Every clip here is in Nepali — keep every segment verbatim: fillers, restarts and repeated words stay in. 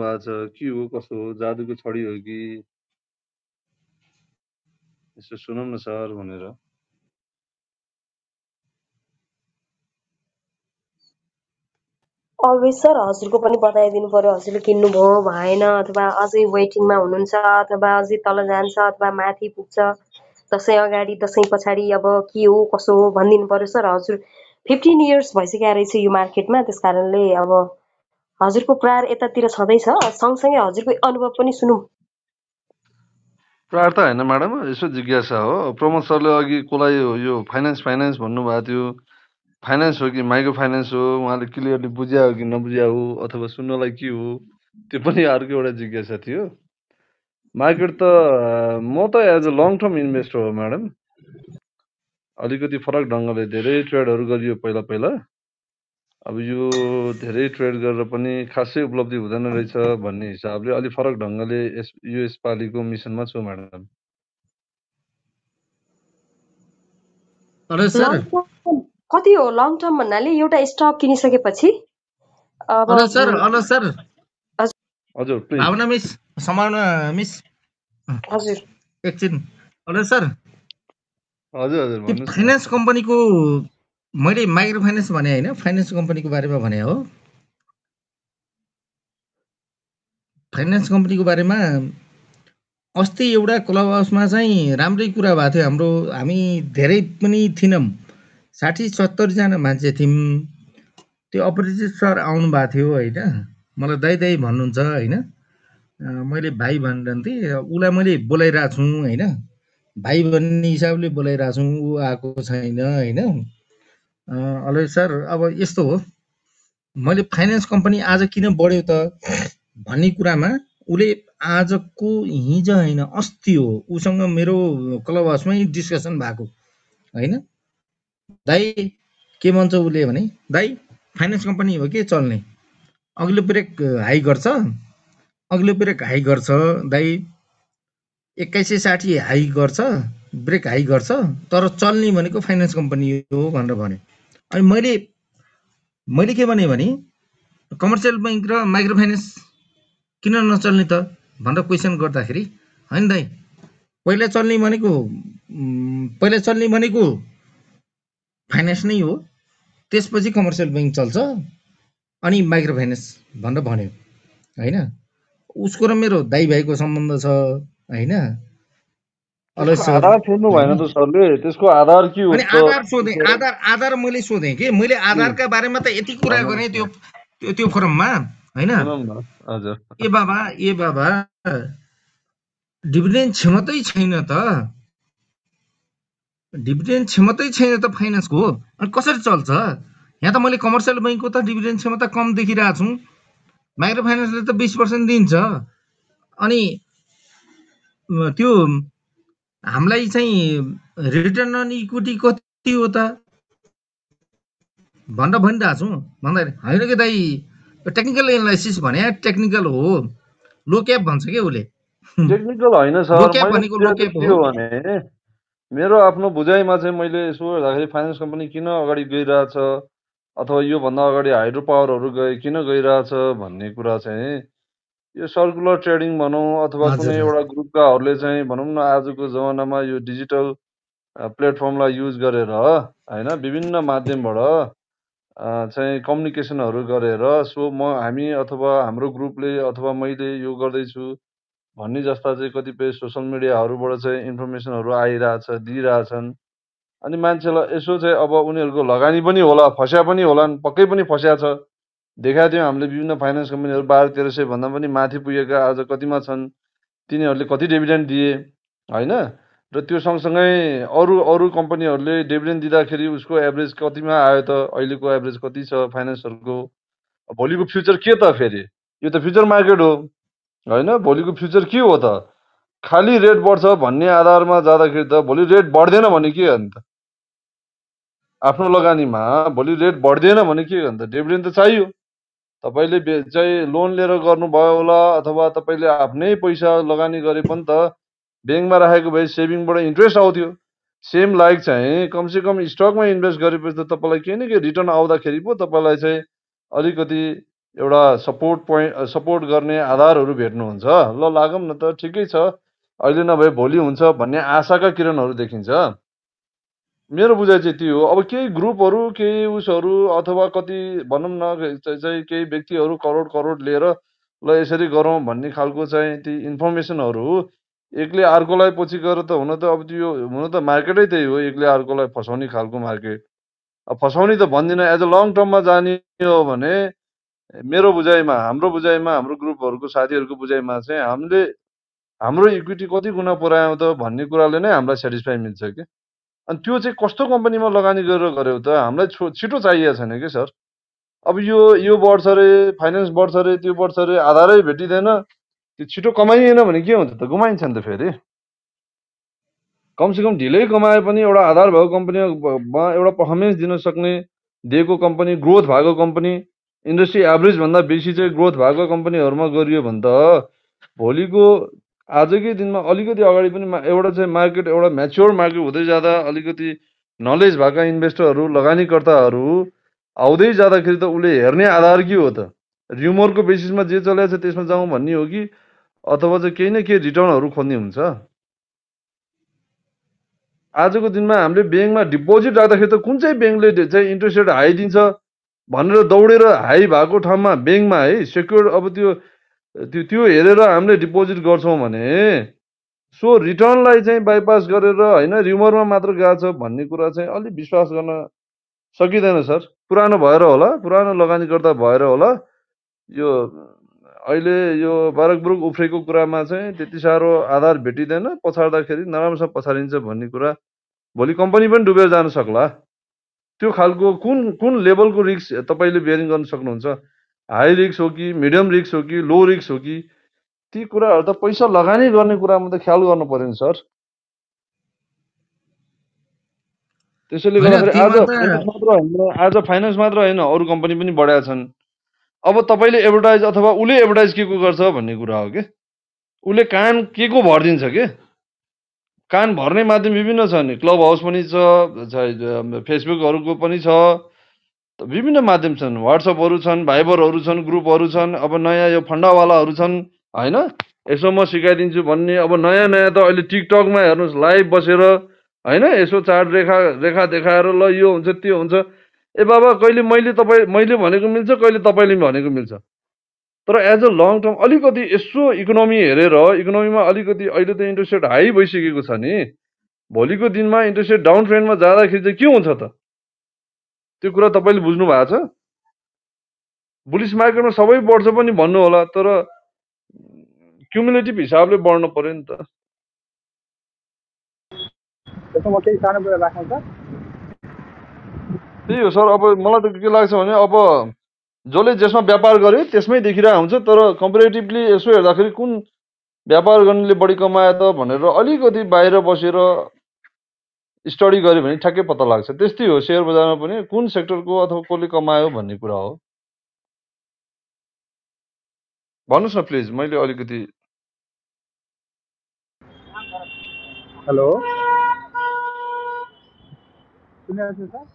भएको छ के हो कसो हो जादुको छडी हो कि यसो सुनौँ न सर भनेर अलवेज सर हजुरको पनि बताइदिनु पर्यो हजुरले किन्नुभयो भएन अथवा अझै वेटिङमा हुनुहुन्छ अथवा अझै तल जान्छ अथवा माथि पुग्छ दसैँ अगाडि दसैँ पछाडि अब के हो कसो हो भनिदिनु पर्यो सर हजुर फिफ्टिन इयर्स भइसक्यो रहेछ यो मार्केटमा त्यस कारणले अब हजुरको प्रार यतातिर छँदैछ सँगसँगै हजुरको अनुभव पनि सुनौँ प्रार त होइन म्याडम यसो जिज्ञासा हो प्रमोद सरले अघि कसलाई यो फाइनेन्स फाइनेन्स भन्नुभएको थियो फाइनेन्स हो कि माइक्रो फाइनेन्स हो उहाँले क्लियरली बुझ्या हो कि नबुझ्या हो अथवा सुन्नलाई के हो त्यो पनि अर्को एउटा जिज्ञासा थियो मार्केट त म त as a long term investor हो म्याडम अलिकति फरक ढङ्गले धेरै ट्रेडहरू गरियो पहिला पहिला अब यो धेरै ट्रेड गरेर पनि खासै उपलब्धि हुँदैन रहेछ भन्ने हिसाबले अलि फरक ढङ्गले यस यो यसपालिको मिसनमा छु म्याडम कति हो लङ टर्म भन्नाले एउटा स्टक किनिसकेपछि हेलो सर हेलो सर हजुर प्लिज भावना मिस समाउन मिस हजुर एकछिन हेलो सर हजुर हजुर भन्नुहोस् न फाइनेन्स कम्पनीको मैले माइक्रो फाइनेन्स भने होइन फाइनेन्स कम्पनीको बारेमा भने हो फाइनेन्स कम्पनीको बारेमा अस्ति एउटा क्लब हाउसमा चाहिँ राम्रै कुरा भएको थियो हाम्रो हामी धेरै पनि थिएनौँ साठी सत्तरीजना मान्छे थियौँ त्यो अपरिचित सर आउनु भएको थियो होइन मलाई दाइ दाइ भन्नुहुन्छ होइन मैले भाइ भनिरहन्थेँ उसलाई मैले बोलाइरहेको छु होइन भाइ भन्ने हिसाबले बोलाइरहेको छु ऊ आएको छैन होइन अलि सर अब यस्तो हो मैले फाइनेन्स कम्पनी आज किन बढ्यो त भन्ने कुरामा उसले आजको हिजो होइन अस्ति हो उसँग मेरो क्लब हाउसमै डिस्कसन भएको होइन दाइ के भन्छ उसले भने दाइ फाइनेन्स कम्पनी हो के चल्ने अघिल्लो ब्रेक हाई गर्छ अघिल्लो ब्रेक हाई गर्छ दाइ एक्काइस सय साठी हाई गर्छ ब्रेक हाई गर्छ तर चल्ने भनेको फाइनेन्स कम्पनी हो भनेर भन्यो अनि मैले मैले के भने भने कमर्सियल ब्याङ्क र माइक्रो फाइनेन्स किन नचल्ने त भनेर क्वेसन गर्दाखेरि होइन दाइ पहिला चल्ने भनेको पहिला चल्ने भनेको फाइनेन्स नै हो त्यसपछि कमर्सियल ब्याङ्क चल्छ अनि माइक्रो फाइनेन्स भनेर भन्यो होइन उसको र मेरो दाइ भाइको सम्बन्ध छ होइन आधार सोध्नु भएन त सरले त्यसको आधार के हो अनि आधार सोधेँ आधार आधार मैले सोधेँ कि मैले आधारका बारेमा त यति कुरा गरेँ त्यो त्यो फोरममा होइन ए बाबा ए बाबा डिभिडेन्ड क्षमतै छैन त डिभिडेन्ड क्षमतै छैन त फाइनेन्सको अनि कसरी चल्छ यहाँ त मैले कमर्सियल ब्याङ्कको त डिभिडेन्ड क्षमता कम देखिरहेको छु माइक्रो फाइनेन्सले त बिस पर्सेन्ट दिन्छ अनि त्यो हामीलाई चाहिँ रिटर्न अन इक्विटी कति हो त भनेर भनिरहेको छु भन्दाखेरि होइन कि दाइ टेक्निकल एनालाइसिस भने टेक्निकल हो लो क्याप भन्छ क्या उसले टेक्निकल होइन सर मैले के हो भने मेरो आफ्नो बुझाइमा चाहिँ मैले यसो हेर्दाखेरि फाइनेन्स कम्पनी किन अगाडि गइरहेछ अथवा योभन्दा अगाडि हाइड्रो पावरहरू गए किन गइरहेछ भन्ने कुरा चाहिँ यो सर्कुलर ट्रेडिङ भनौँ अथवा कुनै एउटा ग्रुपकाहरूले चाहिँ भनौँ न आजको जमानामा यो डिजिटल प्लेटफर्मलाई युज गरेर होइन विभिन्न माध्यमबाट चाहिँ कम्युनिकेसनहरू गरेर सो म हामी अथवा हाम्रो ग्रुपले अथवा मैले यो गर्दैछु भन्ने जस्ता चाहिँ कतिपय सोसल मिडियाहरूबाट चाहिँ इन्फर्मेसनहरू आइरहेछ दिइरहेछन् अनि मान्छेलाई यसो चाहिँ अब उनीहरूको लगानी पनि होला फस्या पनि होलान् पक्कै पनि फस्या छ देखाएको थियौँ हामीले विभिन्न फाइनेन्स कम्पनीहरू बाह्र तेह्र सय भन्दा पनि माथि पुगेका आज कतिमा छन् तिनीहरूले कति डिभिडेन्ड दिए होइन र त्यो सँगसँगै अरू अरू कम्पनीहरूले डिभिडेन्ड दिँदाखेरि उसको एभरेज कतिमा आयो त अहिलेको एभरेज कति छ फाइनेन्सहरूको भोलिको फ्युचर के त फेरि यो त फ्युचर मार्केट हो होइन भोलिको फ्युचर के हो त खालि रेट बढ्छ भन्ने आधारमा जाँदाखेरि त भोलि रेट बढ्दैन भने के हो त आफ्नो लगानीमा भोलि रेट बढ्दैन भने के हो त डिभिडेन्ड त चाहियो तपाईँले चाहिँ लोन लिएर गर्नुभयो होला अथवा तपाईँले आफ्नै पैसा लगानी गरे पनि त ब्याङ्कमा राखेको भए सेभिङबाट इन्ट्रेस्ट आउँथ्यो सेम लाइक चाहिँ कमसेकम स्टकमा इन्भेस्ट गरेपछि त तपाईँलाई केही न केही रिटर्न आउँदाखेरि पो तपाईँलाई चाहिँ अलिकति एउटा सपोर्ट पोइन्ट सपोर्ट गर्ने आधारहरू भेट्नुहुन्छ ल लागौँ न त ठिकै छ अहिले नभए भोलि हुन्छ भन्ने आशाका किरणहरू देखिन्छ मेरो बुझाइ चाहिँ त्यो हो अब केही ग्रुपहरू केही उसहरू अथवा कति भनौँ न चाहिँ केही व्यक्तिहरू करोड करोड लिएर ल यसरी गरौँ भन्ने खालको चाहिँ ती इन्फर्मेसनहरू एकले अर्कोलाई पछि गएर त हुन त अब त्यो हुन त मार्केटै त्यही हो एकले अर्कोलाई फसाउने खालको मार्केट अब फसाउने त भन्दिनँ एज अ लङ टर्ममा जाने हो भने मेरो बुझाइमा हाम्रो बुझाइमा हाम्रो ग्रुपहरूको साथीहरूको बुझाइमा चाहिँ हामीले हाम्रो इक्विटी कति गुणा पुऱ्यायौँ त भन्ने कुराले नै हामीलाई सेटिस्फाई मिल्छ कि अनि त्यो चाहिँ कस्तो कम्पनीमा लगानी गरेर गऱ्यौ त हामीलाई छिटो चाहिएको छैन कि सर अब यो यो बढ्छ अरे फाइनेन्स बढ्छ अरे त्यो बढ्छ अरे आधारै भेटिँदैन त्यो छिटो कमाइएन भने के हुन्छ त गुमाइन्छ नि त फेरि कमसेकम ढिलै कमाए पनि एउटा आधार भएको कम्पनीमा एउटा पर्फर्मेन्स दिन सक्ने दिएको कम्पनी ग्रोथ भएको कम्पनी इन्डस्ट्री एभरेज भन्दा बेसी चाहिँ ग्रोथ भएको कम्पनीहरूमा गरियो भने त भोलिको आजकै दिनमा अलिकति अगाडि पनि एउटा चाहिँ मार्केट एउटा म्याच्योर मार्केट हुँदै जाँदा अलिकति नलेज भएका इन्भेस्टरहरू लगानीकर्ताहरू आउँदै जाँदाखेरि त उसले हेर्ने आधार के हो त र्युमरको बेसिसमा जे चलेको छ त्यसमा जाउँ भन्ने हो कि अथवा चाहिँ केही न केही रिटर्नहरू खोज्ने हुन्छ आजको दिनमा हामीले ब्याङ्कमा डिपोजिट राख्दाखेरि त कुन चाहिँ ब्याङ्कले चाहिँ इन्ट्रेस्ट रेट हाई दिन्छ भनेर दौडेर हाई भएको ठाउँमा ब्याङ्कमा है सेक्योर अब त्यो त्यो त्यो हेरेर हामीले डिपोजिट गर्छौँ भने सो रिटर्नलाई चाहिँ बाइपास गरेर होइन रिमरमा मात्र गएको छ भन्ने कुरा चाहिँ अलिक विश्वास गर्न सकिँदैन सर पुरानो भएर होला पुरानो लगानीकर्ता भएर होला यो अहिले यो बारकबुरुक उफ्रेको कुरामा चाहिँ त्यति साह्रो आधार भेटिँदैन पछाड्दाखेरि नराम्रोसँग पछाडिन्छ भन्ने कुरा भोलि कम्पनी पनि डुबेर जान सक्ला त्यो खालको कुन कुन लेभलको रिस्क तपाईँले बेयरिङ गर्न सक्नुहुन्छ हाई रिस्क हो कि मिडियम रिस्क हो कि लो रिस्क हो कि ती कुराहरू त पैसा लगानी गर्ने कुरामा त ख्याल गर्नु पर्यो नि सर त्यसैले गर्दाखेरि आज फाइनेन्स मात्र होइन आज फाइनेन्स मात्र होइन अरू कम्पनी पनि बढाएका छन् अब तपाईँले एडभर्टाइज अथवा उसले एडभर्टाइज के को गर्छ भन्ने कुरा हो कि उसले कान के को भरिदिन्छ कि कान भर्ने माध्यम विभिन्न छ नि क्लब हाउस पनि छ फेसबुकहरूको पनि छ विभिन्न माध्यम छन् वाट्सएपहरू छन् भाइबरहरू छन् ग्रुपहरू छन् अब नयाँ यो फन्डावालाहरू छन् होइन यसो म सिकाइदिन्छु भन्ने अब नयाँ नयाँ त अहिले टिकटकमा हेर्नुहोस् लाइभ बसेर होइन यसो चार्ट रेखा रेखा देखाएर ल यो हुन्छ त्यो हुन्छ ए बाबा कहिले मैले तपाईँ मैले भनेको मिल्छ कहिले तपाईँले भनेको मिल्छ तर एज अ लङ टर्म अलिकति यसो इकोनोमी हेरेर इकोनोमीमा अलिकति अहिले त इन्ट्रेस्ट रेट हाई भइसकेको छ नि भोलिको दिनमा इन्ट्रेस्ट रेट डाउन ट्रेन्डमा जाँदाखेरि चाहिँ के हुन्छ त त्यो कुरा तपाईँले बुझ्नु भएको छ बुलिस मार्केटमा सबै बढ्छ पनि भन्नु होला तर क्युमुलेटिभ हिसाबले बढ्नु पर्यो नि त त्यसमा केही सानो कुरा राख्नु छ त्यही हो सर अब मलाई त के लाग्छ भने अब जसले जसमा व्यापार गर्यो त्यसमै देखिरहेको हुन्छ तर कम्पेरिटिभली यसो हेर्दाखेरि कुन व्यापार गर्नेले बढी कमायो त भनेर अलिकति बाहिर बसेर स्टडी गर्यो भने ठ्याक्कै पत्ता लाग्छ त्यस्तै हो सेयर बजारमा पनि कुन सेक्टरको अथवा कसले कमायो भन्ने कुरा हो भन्नुहोस् न प्लिज मैले अलिकति हेलो सुन्नुहुन्छ सर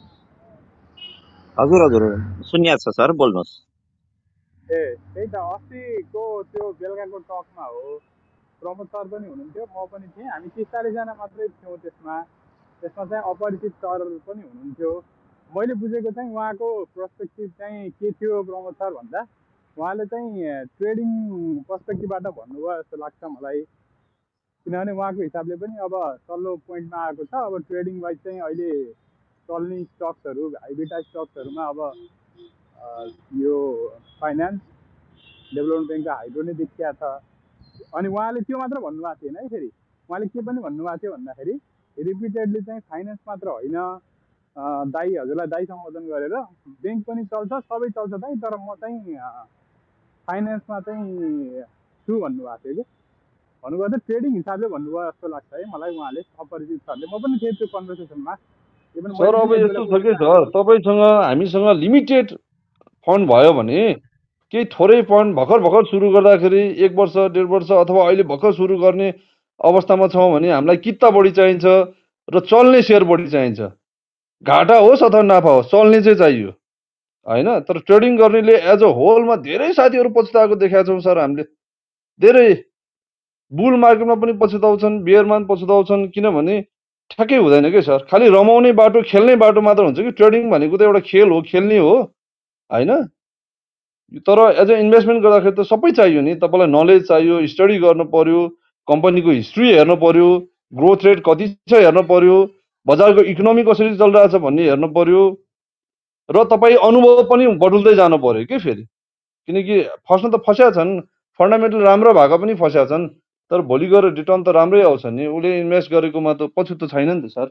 हजुर हजुर सुनिएको छ सर बोल्नुहोस् ए त्यही त अस्तिको त्यो बेलुकाको टकमा हो प्रमोद सर पनि हुनुहुन्थ्यो म पनि थिएँ हामी तिस चालिसजना मात्रै थियौँ त्यसमा त्यसमा चाहिँ अपरिचित सर पनि हुनुहुन्थ्यो मैले बुझेको चाहिँ उहाँको पर्सपेक्टिभ चाहिँ के थियो प्रमोद सर भन्दा उहाँले चाहिँ ट्रेडिङ पर्सपेक्टिभबाट भन्नुभयो जस्तो लाग्छ मलाई किनभने उहाँको हिसाबले पनि अब तल्लो पोइन्टमा आएको छ अब ट्रेडिङ वाइज चाहिँ अहिले चल्ने स्टक्सहरू हाइब्रिड स्टक्सहरूमा अब यो फाइनेन्स डेभलपमेन्ट ब्याङ्कको हाइड्रो नै देखिया छ अनि उहाँले त्यो मात्र भन्नुभएको थिएन है फेरि उहाँले के पनि भन्नुभएको थियो भन्दाखेरि रिपिटेडली चाहिँ फाइनेन्स मात्र होइन दाई हजुरलाई दाई सम्बोधन गरेर ब्याङ्क पनि चल्छ सबै चल्छ दाई तर म चाहिँ फाइनेन्समा चाहिँ छु भन्नुभएको थियो कि भन्नुभयो त ट्रेडिङ हिसाबले भन्नुभयो जस्तो लाग्छ है मलाई उहाँले अपरिचित सरले म पनि थिएँ त्यो कन्भर्सेसनमा सर अब यस्तो छ कि सर तपाईँसँग हामीसँग लिमिटेड फन्ड भयो भने केही थोरै फन्ड भर्खर भर्खर सुरु गर्दाखेरि एक वर्ष डेढ वर्ष अथवा अहिले भर्खर सुरु गर्ने अवस्थामा छौँ भने हामीलाई किता बढी चाहिन्छ र चल्ने सेयर बढी चाहिन्छ घाटा होस् अथवा नाफा होस् चल्ने चाहिँ चाहियो होइन तर ट्रेडिङ गर्नेले एज अ होलमा धेरै साथीहरू पछुताएको देखाएको छौँ सर हामीले धेरै बुल मार्केटमा पनि पछुताउँछन् बियरमा पनि पछुताउँछन् किनभने ठ्याक्कै हुँदैन क्या सर खालि रमाउने बाटो खेल्ने बाटो मात्र हुन्छ कि ट्रेडिङ भनेको त एउटा खेल हो खेल्ने हो होइन तर एज अ इन्भेस्टमेन्ट गर्दाखेरि त सबै चाहियो नि तपाईँलाई नलेज चाहियो स्टडी गर्नु पर्यो कम्पनीको हिस्ट्री हेर्नु पर्यो ग्रोथ रेट कति छ हेर्नु पर्यो बजारको इकोनोमी कसरी चलिरहेछ भन्ने हेर्नु पर्यो र तपाईँ अनुभव पनि बटुल्दै जानु पर्यो कि फेरि किनकि फस्न त फस्या छन् फन्डामेन्टल राम्रो भएको पनि फस्या छन् तर भोलि गएर रिटर्न त राम्रै आउँछ नि उसले इन्भेस्ट गरेकोमा त पछुतो छैन नि त सर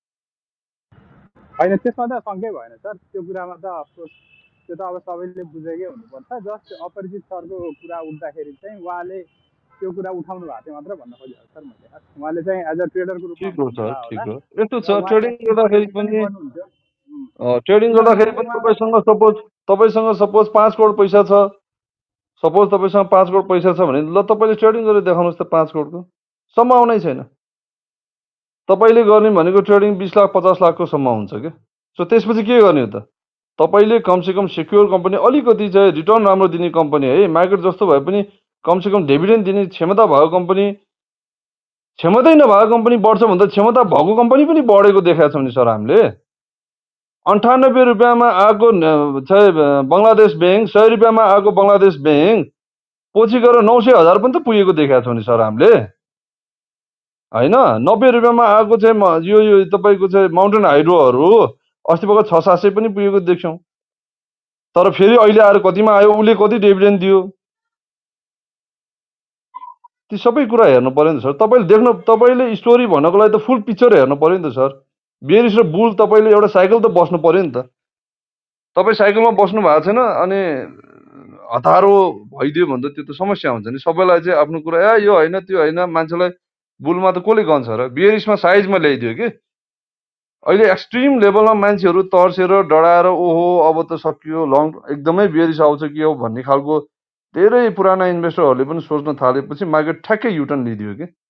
होइन त्यसमा त शङ्कै भएन सर त्यो कुरामा त अफकोर्स त्यो त अब सबैले बुझेकै हुनुपर्छ जस्ट अपरिचित सरको कुरा उठ्दाखेरि चाहिँ उहाँले त्यो कुरा उठाउनु भएको थियो मात्र भन्न खोजेको सर मैले उहाँले चाहिँ एज अ ट्रेडरको रूपमा ठिक हो सर ठिक हो होला यस्तो छ ट्रेडिङ गर्दाखेरि पनि गर्नुहुन्थ्यो ट्रेडिङ गर्दाखेरि पनि तपाईँसँग सपोज तपाईँसँग सपोज पाँच करोड पैसा छ सपोज तपाईँसँग पाँच करोड पैसा छ भने ल तपाईँले ट्रेडिङ गरेर देखाउनुहोस् त पाँच करोडको सम्म आउनै छैन तपाईँले गर्ने भनेको ट्रेडिङ बिस लाख पचास लाखको सम्म हुन्छ क्या सो त्यसपछि के गर्ने त तपाईँले कमसेकम सेक्योर कम्पनी अलिकति चाहिँ रिटर्न राम्रो दिने कम्पनी है मार्केट जस्तो भए पनि कमसेकम डिभिडेन्ड दिने क्षमता भएको कम्पनी क्षमतै नभएको कम्पनी बढ्छ भन्दा क्षमता भएको कम्पनी पनि बढेको देखाएको छौँ नि सर हामीले अन्ठानब्बे रुपियाँमा आएको चाहिँ बङ्गलादेश ब्याङ्क सय रुपियाँमा आएको बङ्गलादेश ब्याङ्क पछि गएर नौ सय हजार पनि त पुगेको देखाएको छौँ नि सर हामीले होइन नब्बे रुपियाँमा आएको चाहिँ यो यो तपाईँको चाहिँ माउन्टेन हाइड्रोहरू अस्ति भर्खर छ सात सय पनि पुगेको देख्छौँ तर फेरि अहिले आएर कतिमा आयो उसले कति डिभिडेन्ड दियो ती सबै कुरा हेर्नु पर्यो नि सर तपाईँले देख्नु तपाईँले स्टोरी भन्नको लागि त फुल पिक्चर हेर्नु पर्यो नि त सर बेरिस र बुल तपाईँले एउटा साइकल त बस्नु पर्यो नि त तपाईँ साइकलमा बस्नु भएको छैन अनि हतारो भइदियो भने त त्यो त समस्या हुन्छ नि सबैलाई चाहिँ आफ्नो कुरा ए यो होइन त्यो होइन मान्छेलाई बुलमा त कसले गन्छ र बियरिसमा साइजमा ल्याइदियो कि अहिले एक्सट्रिम लेभलमा मान्छेहरू तर्सेर डराएर ओहो अब त सकियो लङ एकदमै बियरिस आउँछ कि हो भन्ने खालको धेरै पुराना इन्भेस्टरहरूले पनि सोच्न थालेपछि मार्केट ठ्याक्कै युटर्न लिइदियो कि